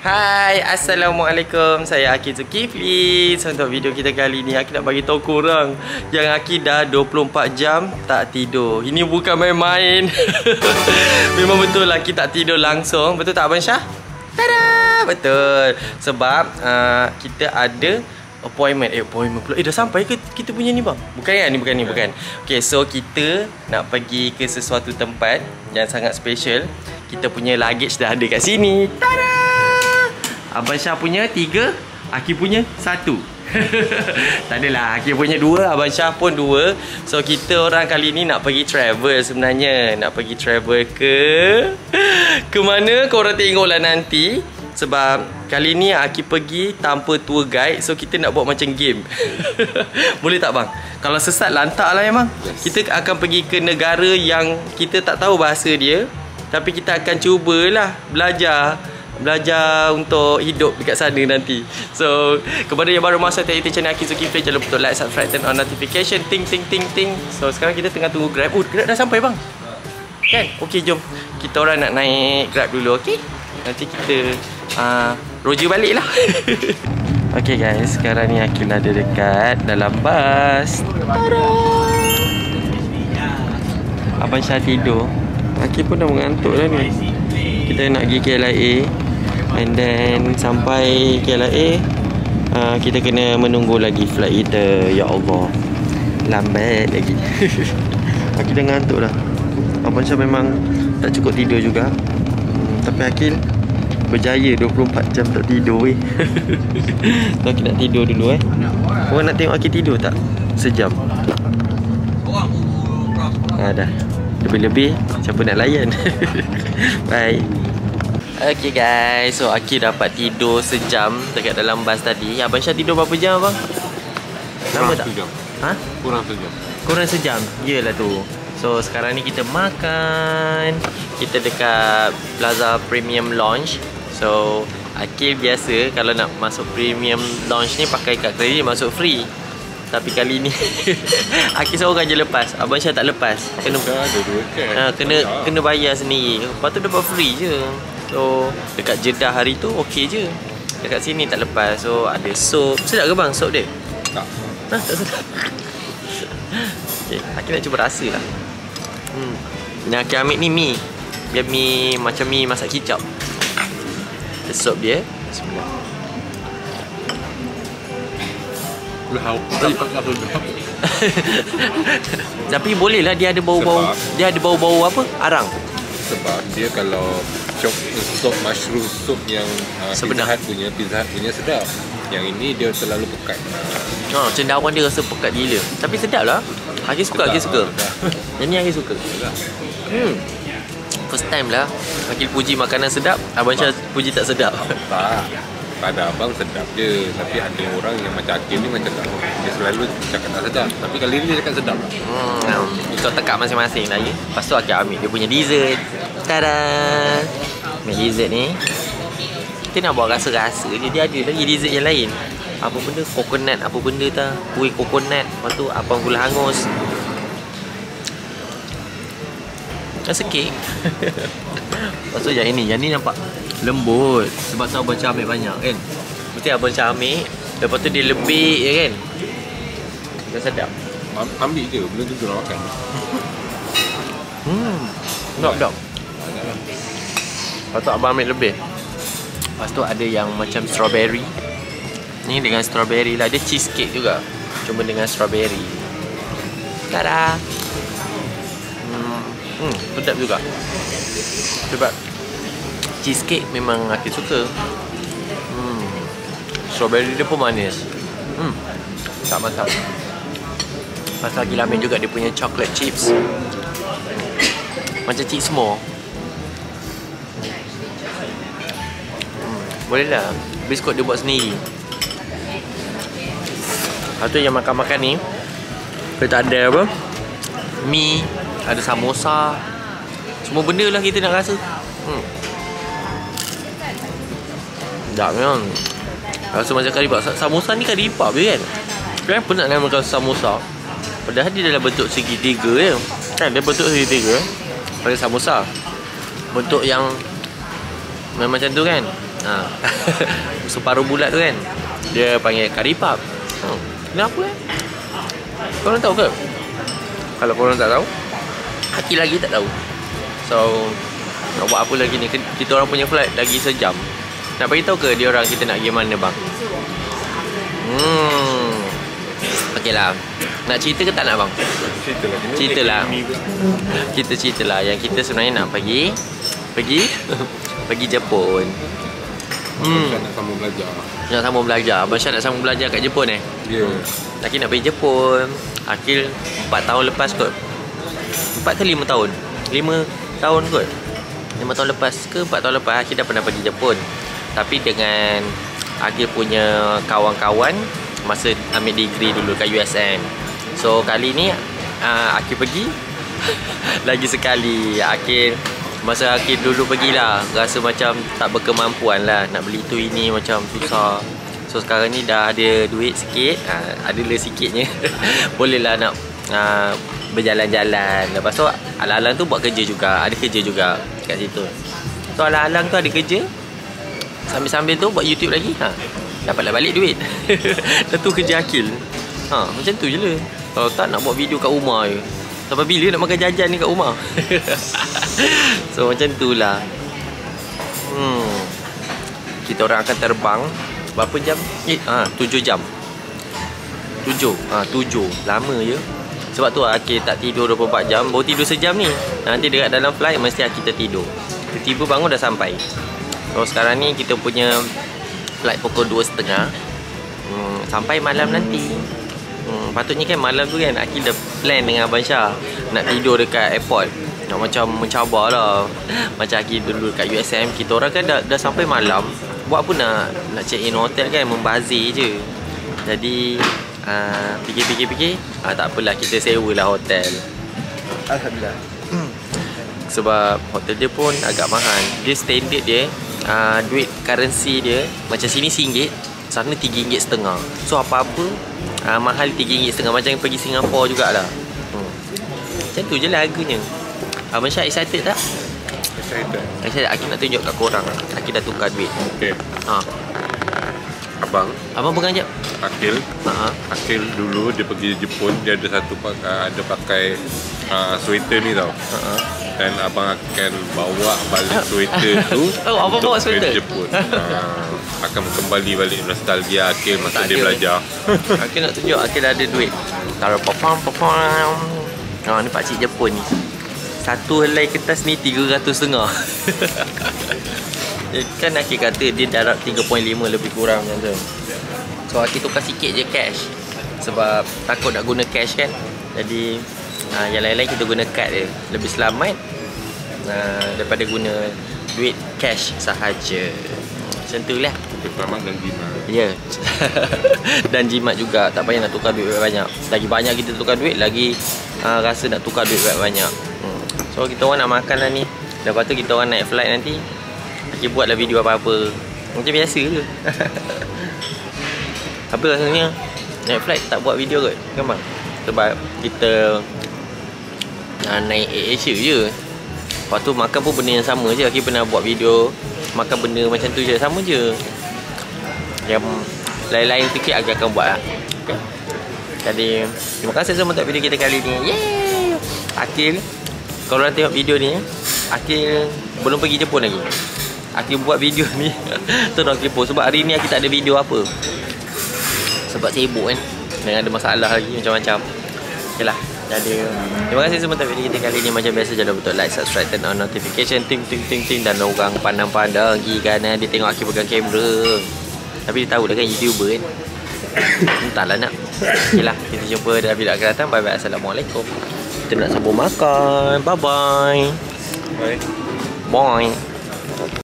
Hai, Assalamualaikum. Saya Aki Zulkifli. So, untuk video kita kali ni Aki nak bagi tahu korang yang Aki dah 24 jam tak tidur. Ini bukan main-main. Memang betul Aki tak tidur langsung. Betul tak Abang Syah? Tada! Betul. Sebab kita ada appointment pula. Dah sampai ke kita punya ni bang? Bukan kan? Ni bukan. Okay, so kita nak pergi ke sesuatu tempat yang sangat special. Kita punya luggage dah ada kat sini. Tada! Abang Syah punya 3, Aki punya 1. Tak adalah, Aki punya 2, Abang Syah pun 2. So kita orang kali ni nak pergi travel sebenarnya. Nak pergi travel ke mana korang tengoklah nanti. Sebab kali ni Aki pergi tanpa tour guide. So kita nak buat macam game. Boleh tak bang? Kalau sesat lantak lah memang. Kita akan pergi ke negara yang kita tak tahu bahasa dia, tapi kita akan cubalah belajar untuk hidup dekat sana nanti. So kepada yang baru masuk tadi channel Aki Zulkifli, jangan lupa like, subscribe, turn on notification, ting. So sekarang kita tengah tunggu Grab. Grab dah sampai bang kan? Okay, jom kita orang nak naik Grab dulu. Okay, nanti kita roja balik lah. Okay guys, sekarang ni Aki ada dekat dalam bas. Abang Syah tidur, Aki pun dah mengantuk dah ni. Kita nak pergi KLIA. And then sampai KLIA, kita kena menunggu lagi flight kita. Ya Allah, lambat lagi. Aki dah ngantuk dah. Abang Syah memang tak cukup tidur juga. Tapi Aki berjaya 24 jam tak tidur weh. So Aki nak tidur dulu Korang nak tengok Aki tidur tak? Sejam. Dah lebih-lebih, siapa nak layan. Bye. Okay guys, so Aki dapat tidur sejam dekat dalam bas tadi. Abang Syah tidur berapa jam abang? Kurang sejam. Ha? Kurang sejam. Yelah tu. So sekarang ni kita makan. Kita dekat Plaza Premium Lounge. So Aki biasa kalau nak masuk Premium Lounge ni pakai kad kredit masuk free. Tapi kali ni Aki seorang je lepas. Abang Syah tak lepas. Kena bayar sendiri. Lepas tu dapat free je. So dekat Jeddah hari tu okey je. Dekat sini tak lepas. So ada sup. Sedap ke bang sup dia? Tak. Tak sedap. Okay, Aki nak cuba rasa lah. Yang Aki ambil ni mi. Dia mi macam mi masak kicap. Sup dia. Bismillah. Tapi boleh lah, dia ada bau-bau. Dia ada bau-bau apa? Arang. Sebab dia kalau sup mushroom soup yang Pizza Hut punya sedap. Yang ini dia terlalu pekat. Cendawan dia rasa pekat gila. Tapi sedap lah. Aki suka. Yang ni Aki suka. First time lah Aki puji makanan sedap, Abang Syah puji tak sedap. Tak. Pada abang sedap je. Tapi ada orang yang macam Aki ni macam tak. Dia selalu cakap tak sedap. Tapi kali ni dia cakap sedap. Ikut tekak masing-masing lah ya. Lepas tu Aki ambil dia punya dessert. Tada! Dessert ni kita nak buat rasa-rasa je. Dia ada lagi dessert yang lain. Apa benda? Coconut. Apa benda tak? Kuih coconut. Lepas tu abang gula hangus. Rasa kek. Lepas tu yang ni nampak lembut. Sebab tu Abang Syah ambil banyak kan. Mesti Abang Syah ambil. Lepas tu dia lembik je kan. Dah sedap. Ambil je. Belum tentu nak makan. Sedap. Lepas tu abang ambil lebih. Lepas tu ada yang macam strawberry. Ni dengan strawberry lah. Dia cheesecake juga, cuma dengan strawberry. Tada. Sedap juga. Sebab cheesecake memang Aki suka. Strawberry dia pun manis. Tak mantap. Lepas lagi lamin juga dia punya chocolate chips. Macam chips more. Boleh lah. Biskut dia buat sendiri. Lepas tu yang makan-makan ni, kita ada apa? Mi, ada samosa. Semua benda lah kita nak rasa. Sedap memang. Rasa macam karipap. Samosa ni karipap je kan? Kan pernah nak makan samosa. Padahal dia dalam bentuk segitiga je. Kan dia bentuk segitiga. Pada samosa bentuk yang macam tu kan. Separuh bulat tu kan, dia panggil curry puff. Kenapa korang tahu ke? Kalau korang tak tahu, Aki lagi tak tahu. So nak buat apa lagi ni? Kita orang punya flight lagi sejam. Nak bagi tahu ke dia orang kita nak pergi mana bang? Okey lah. Nak cerita ke tak nak bang? Ceritalah. Kita ceritalah yang kita sebenarnya nak pergi Jepun. Nak sambung belajar. Nak sambung belajar. Abang Syah nak sambung belajar kat Jepun Ya. Yeah. Aki nak pergi Jepun. Akil 4 tahun lepas kot. 4 ke 5 tahun? 5 tahun kot. 5 tahun lepas ke 4 tahun lepas Akil dah pernah pergi Jepun. Tapi dengan Akil punya kawan-kawan masa ambil degree dulu kat USM. So kali ni Akil pergi lagi sekali. Masa Akil dulu pergilah, rasa macam tak berkemampuan lah. Nak beli tu ini macam susah. So sekarang ni dah ada duit sikit, adalah sikitnya. Boleh lah nak berjalan-jalan. Lepas tu alang-alang tu buat kerja juga. Ada kerja juga kat situ. So alang-alang tu ada kerja, sambil-sambil tu buat YouTube lagi. Dapatlah balik duit. Dan tu kerja Akil. Macam tu je lah. Kalau tak nak buat video kat rumah je. Sampai bila nak makan jajan ni kat rumah? So macam tu lah. Kita orang akan terbang berapa jam? 7 jam. 7. Lama je. Sebab tu Akil tak tidur 24 jam. Baru tidur sejam ni. Nanti dekat dalam flight mesti kita tidur. Tiba-tiba bangun dah sampai. So sekarang ni kita punya flight pukul 2.30. Sampai malam nanti. Patutnya kan malam tu kan Akil dah plan dengan Abang Syah nak tidur dekat airport. Nak macam mencabar lah. Macam Akil dulu kat USM, kita orang kan dah sampai malam. Buat apa nak check in hotel kan, membazir je. Jadi fikir-fikir tak apalah, kita sewa lah hotel. Alhamdulillah. Sebab hotel dia pun agak mahal. Dia standard dia, duit currency dia macam sini RM1, sana RM3.5. So apa-apa mahal RM3.5. Macam yang pergi Singapura jugalah. Macam tu je lah harganya. Abang Syah excited tak? Excited. Akil nak tunjuk kat korang. Akil dah tukar duit. Okay. Abang pegang jap. Akil dulu dia pergi Jepun, dia ada pakai sweater ni tau. Dan abang akan bawa balik sweater tu abang bawa sweater Jepun. Akan kembali balik nostalgia Akil masa dia belajar. Akil nak tunjuk Akil ada duit. Taruh popom. Ni pakcik Jepun ni. Satu helai kertas ni 300.5. Kan Akil kata dia darab 3.5 lebih kurang macam tu. So Akil tukar sikit je cash. Sebab takut nak guna cash kan. Jadi yang lain-lain kita guna kad je. Lebih selamat daripada guna duit cash sahaja. Macam tu lah. Lebih selamat dan jimat. Ya. Dan jimat juga. Tak payah nak tukar duit banyak. Lagi banyak kita tukar duit, lagi rasa nak tukar duit banyak. So kita orang nak makan lah ni. Lepas tu kita orang naik flight nanti, Akil buatlah video apa-apa. Macam biasa je. Apa rasanya naik flight tak buat video kot? Kan bang? Sebab kita naik Asia je. Lepas tu makan pun benda yang sama je. Akil pernah buat video makan benda macam tu je. Sama je. Yang lain-lain sikit Akil akan buat lah. Okay. Jadi terima kasih semua untuk video kita kali ni. Yeay. Akil, kalau korang tengok video ni, Akil belum pergi Jepun lagi. Akil buat video ni terus Akil post. Sebab hari ni Akil tak ada video apa. Sebab sibuk kan, dan ada masalah lagi macam-macam. Okay lah. Jadi terima kasih semua untuk video kita kali ni. Macam biasa, jangan lupa like, subscribe, turn on notification, ting. Dan orang pandang-pandang lagi kan, dia tengok Akil pegang kamera. Tapi dia tahu dah kan YouTuber kan. Entahlah nak. Okay lah, kita jumpa dalam video akan datang. Bye bye. Assalamualaikum. Kita nak sambung makan. Bye bye. Bye. Bye.